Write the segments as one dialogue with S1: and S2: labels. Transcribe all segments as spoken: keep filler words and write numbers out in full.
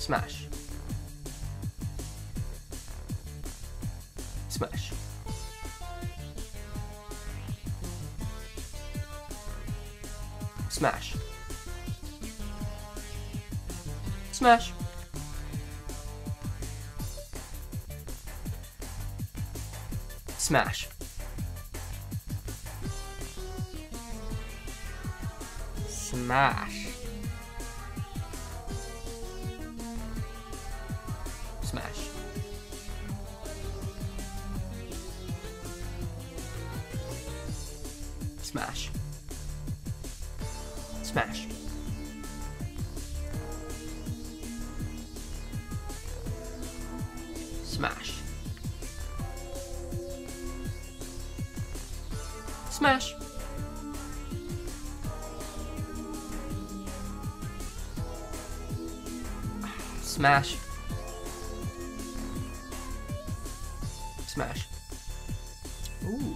S1: Smash. Smash. Smash. Smash. Smash. Smash. Smash. Smash. Smash. Smash. Smash. Smash. Smash. Ooh.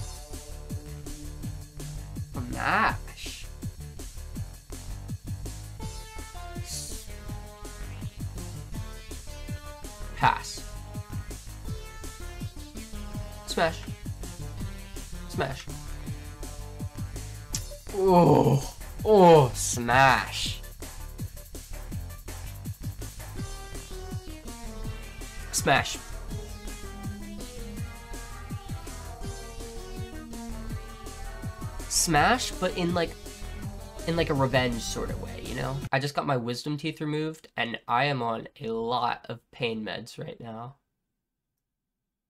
S1: Smash. S Pass. Smash. Smash. Oh. Oh, smash. Smash. Smash, but in like in like a revenge sort of way, you know? I just got my wisdom teeth removed and I am on a lot of pain meds right now.